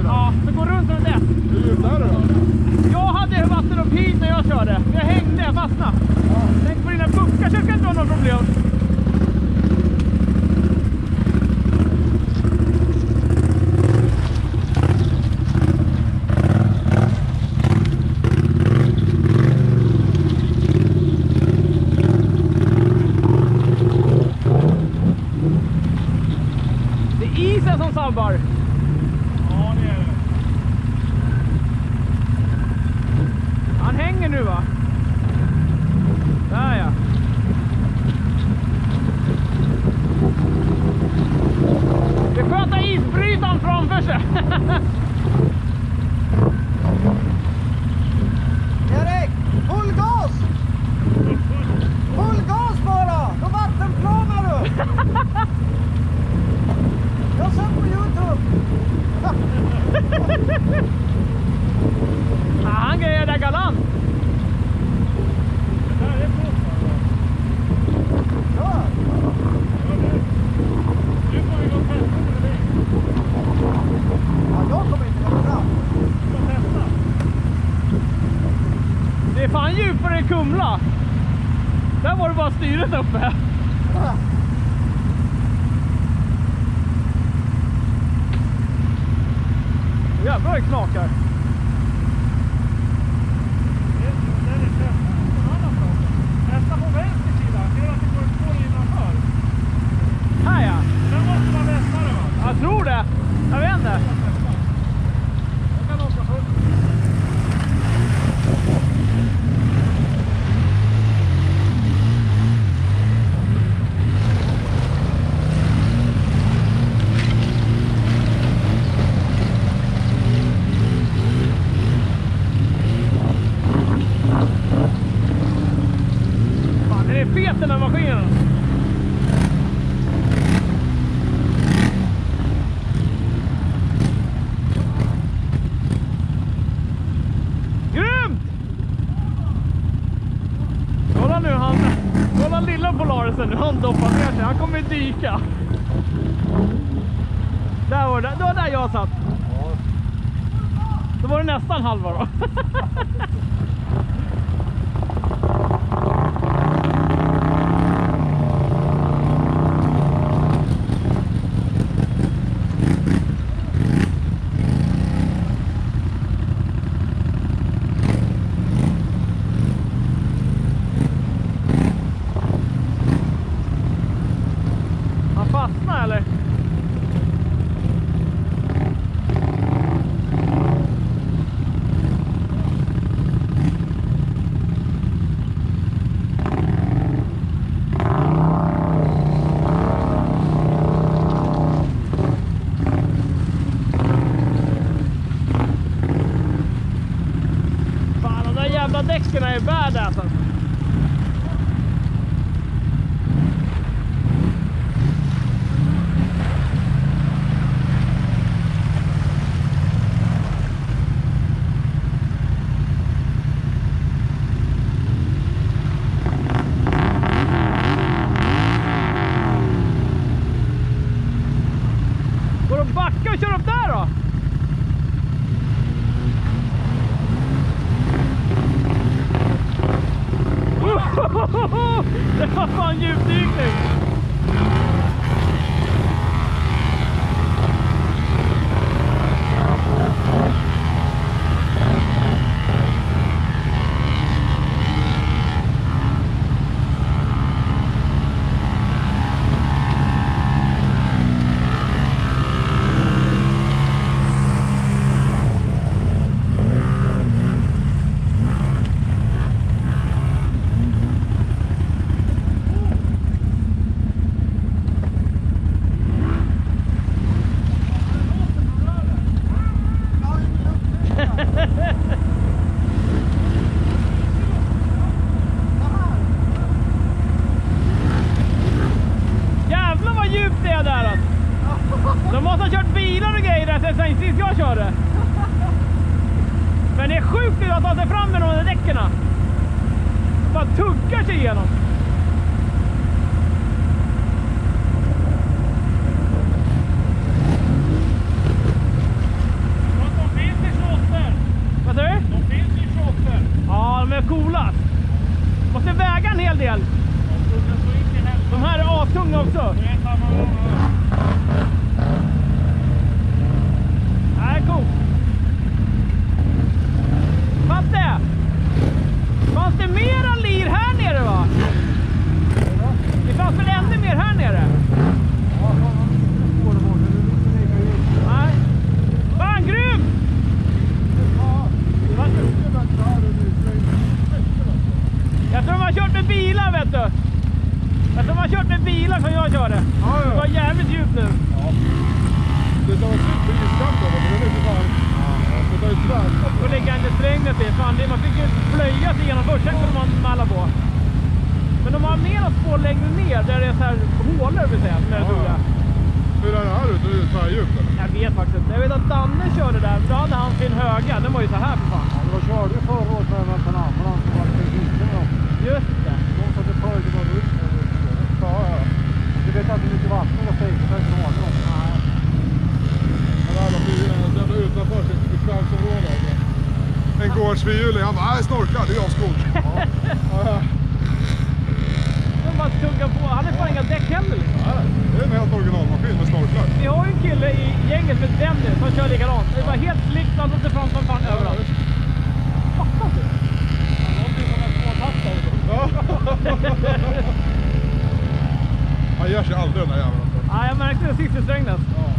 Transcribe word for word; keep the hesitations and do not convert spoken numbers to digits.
Ja, så gå runt runt ett. Hur djupt är det då? Jag hade vatten upp hit när jag körde. Jag hängde, jag fastnade. Ja. Tänk på dina puckar så ska inte vara något problem. Det är isen som sabbar. Ja, det är det. Han hänger nu, va? Där, ja. Det sköter isbrytaren framför sig. Erik, full gas! Full gas bara! Då vattenplanar du! Jag har sett på YouTube! Ja, han grejer det galant. Det där är fullt, alltså. Ja! Nu får vi gå och testa med dig. Ja, jag kommer inte komma fram. Vi ska testa. Det är fan djupare än Kumla. Där var det bara styret uppe. Ja. Jävlar det knakar. Nästa på vänster sida, ser att det går ett spår innanför. Här, ja. Den måste vara västare, va? Jag tror det. Jag vet inte. Jag kan åka först. Fan, det är fet den här maskinen. Grymt! Kolla nu han. Kolla lilla Polarisen nu. Han doppar ner sig. Han kommer dyka. Där var det. Det var där jag satt. Då var det nästan halva då. Han fastnar eller? Fan, de där jävla däcken är badass. Går du backa och kör upp där då? Det var fan djupdykning. Jävlar vad djupt det är där alltså. De måste ha kört bilar och grejer där sen sist jag körde. Men det är sjukt att ta sig fram med de där däcken. Bara tuggar sig igenom. blir. Fan, det, man fick ju plöja sig igenom först, sen kunde man malla på. Men de har mer ett spår längre ner, där det är så här hålor vill säga, som är det roliga. Hur är det här ute? Det är tvärdjupt eller? Jag vet faktiskt inte. Jag vet att Danne körde där, då hade han sin höga. Den var ju så här för fan. Ja, jag körde ju förra året med en annan som var lite liten då. Just det. De satte följde bara ut. Ja, ja. Du vet att det är mycket vatten och fejk så inte har det. Nej. Men där uppe i- där utanför sitt skärmsområde. En gårdsfyrhjuling, han bara, nej snorkla, det är jag skog. Ja. De bara tuggar på. Han är fan inga däck heller liksom. Ja, det är en helt originalmaskin med snorklar. Vi har ju en kille i gänget med Dennis som kör likadant. Det var helt slickt, han tog sig fram som fan överallt. Fattar du? Han låter ju som en tvåtaktare. Ja. Han gör sig aldrig den där jäveln. Ja, jag märkte det sist i Strängnäs. Ja.